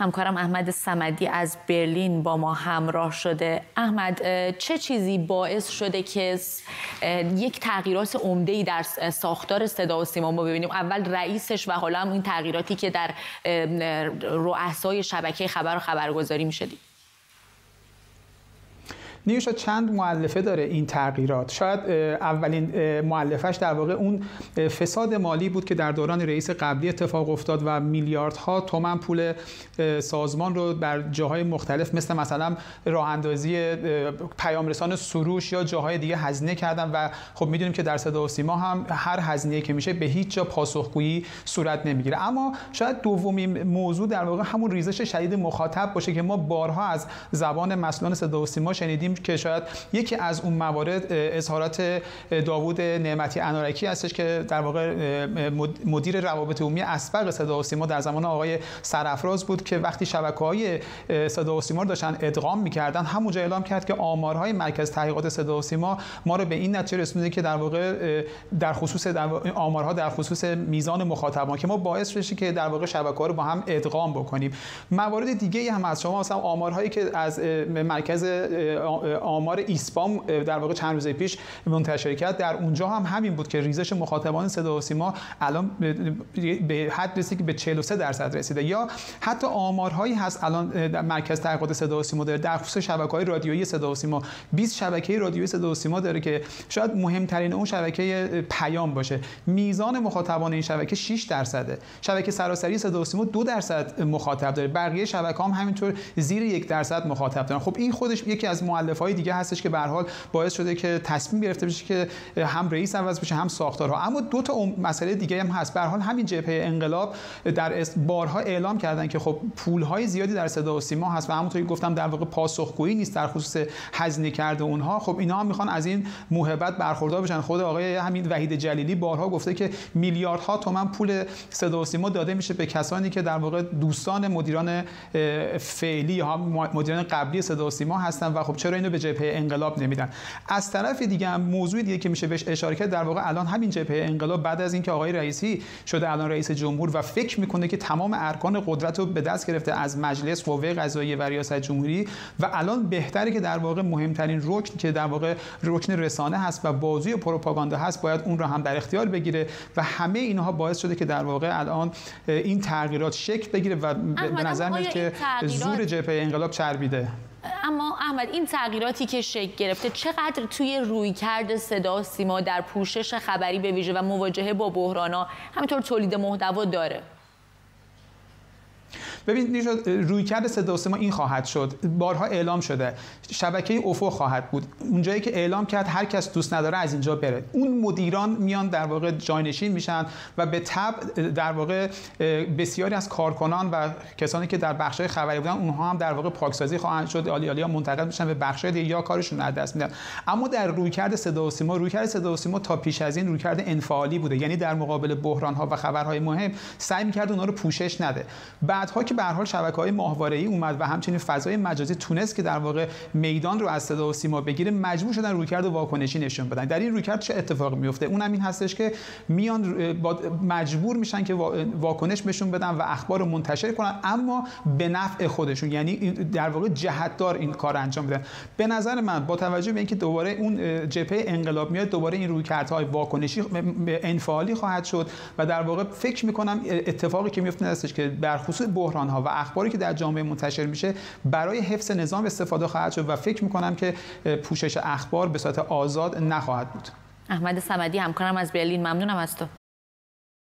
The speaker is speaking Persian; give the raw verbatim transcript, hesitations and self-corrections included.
همکارم احمد صمدی از برلین با ما همراه شده. احمد، چه چیزی باعث شده که یک تغییرات عمده‌ای در ساختار صدا و سیما ما ببینیم؟ اول رئیسش و حالا هم این تغییراتی که در رؤسای شبکه خبر و خبرگزاری میشه. نیوشا چند مؤلفه داره این تغییرات. شاید اولین مؤلفش در واقع اون فساد مالی بود که در دوران رئیس قبلی اتفاق افتاد و میلیاردها تومان پول سازمان رو بر جاهای مختلف مثل مثلا راه اندازی پیام رسان سروش یا جاهای دیگه هزینه کردن و خب میدونیم که در صدا و سیما هم هر هزینه‌ای که میشه به هیچ جا پاسخگویی صورت نمیگیره. اما شاید دومین موضوع در واقع همون ریزش شدید مخاطب باشه که ما بارها از زبان مسئولان صدا و سیما شنیدیم که شاید یکی از اون موارد اظهارات داوود نعمتی انارکی هستش که در واقع مدیر روابط عمومی اسبق صدا و سیما در زمان آقای سرافراز بود که وقتی شبکه‌های صدا و سیما رو داشتن ادغام می‌کردن همونجا اعلام کرد که آمارهای مرکز تحقیقات صدا و سیما ما رو به این نتیجه رسونده که در واقع در خصوص در آمارها در خصوص میزان مخاطبان که ما باعث بشه که در واقع شبکه‌ها رو با هم ادغام بکنیم. موارد دیگه‌ای هم از شما مثلا آمارهایی که از مرکز آمار ایسپام در واقع چند روز پیش منتشر کرد در اونجا هم همین بود که ریزش مخاطبان صدا و سیما الان به حد رسید که به چهل و سه درصد رسیده. یا حتی آمارهایی هست الان در مرکز تحقیقات صدا و سیما داره در خصوص شبکه‌های رادیویی صدا و سیما، بیست شبکه رادیویی صدا و سیما داره که شاید مهمترین اون شبکه پیام باشه. میزان مخاطبان این شبکه شش درصده. شبکه سراسری صدا و سیما دو درصد مخاطب داره. بقیه شبکه‌ها هم همینطور زیر یک درصد مخاطب دارن. خب این خودش یکی از مؤلفه‌های دیگه هستش که به هر حال باعث شده که تصمیم گرفته بشه که هم رئیس عوض بشه هم ساختارها. اما دو تا مسئله دیگه هم هست. به هر حال همین جبهه انقلاب در بارها اعلام کردن که خب پول‌های زیادی در صدا و سیما هست و همونطوری که گفتم در واقع پاسخگویی نیست در خصوص هزینه کرده اونها. خب اینا هم میخوان از این موهبت برخوردار بشن. خود آقای همین وحید جلیلی بارها گفته که میلیاردها تومان پول صدا و سیما داده میشه به کسانی که در واقع دوستان مدیران فعلی ها مدیران قبلی صدا و سیما هستن و خب چرا اینو به جبهه انقلاب نمیدن. از طرف دیگه هم موضوع دیگه که میشه بهش اشاره کرد در واقع الان همین جبهه انقلاب بعد از اینکه آقای رئیسی شده الان رئیس جمهور و فکر میکنه که تمام ارکان قدرت رو به دست گرفته از مجلس، قوه قضاییه و ریاست جمهوری و الان بهتره که در واقع مهمترین رکن که در واقع رکن رسانه هست و بازوی پروپاگاندا هست باید اون رو هم در اختیار بگیره و همه اینها باعث شده که در واقع الان این تغییرات شکل بگیره و به نظر میاد که زور جبهه انقلاب چربیده. اما احمد، این تغییراتی که شکل گرفته چقدر توی رویکرد صدا و سیما در پوشش خبری به ویژه و مواجهه با بحران‌ها همینطور تولید محتوا داره؟ ببین رویکرد صدا و سیما این خواهد شد، بارها اعلام شده شبکه افق خواهد بود، اونجایی که اعلام کرد هر کس دوست نداره از اینجا بره. اون مدیران میان در واقع جانشین میشن و به تبع در واقع بسیاری از کارکنان و کسانی که در بخش‌های خبری بودن اونها هم در واقع پاکسازی خواهند شد، عالی عالی‌ها منتقل میشن به بخش‌های دیگه یا کارشون از دست میدن. اما در رویکرد صدا و سیما رویکرد صدا و سیما تا پیش از این رویکرد انفعالی بوده، یعنی در مقابل بحران‌ها و خبرهای مهم سعی می‌کرد اونها رو پوشش نده. بعدها که به هر حال شبکه‌های ماهواره‌ای اومد و همچنین فضای مجازی تونست که در واقع میدان رو از صدا و سیما بگیره، مجبور شدن رویکرد واکنشی نشون بدن. در این رویکرد چه اتفاقی میفته؟ اونم این هستش که میان مجبور میشن که واکنش نشون بدن و اخبار رو منتشر کنن اما به نفع خودشون، یعنی در واقع جهت‌دار این کار انجام بدن. به نظر من با توجه به اینکه دوباره اون جبهه انقلاب میاد دوباره این رویکردهای واکنشی انفعالی خواهد شد و در واقع فکر می‌کنم اتفاقی که میفته هستش که در خصوص بحران‌ها و اخباری که در جامعه منتشر میشه برای حفظ نظام استفاده خواهد شد و فکر میکنم که پوشش اخبار به صورت آزاد نخواهد بود. احمد صمدی همکارم از برلین، ممنونم از تو.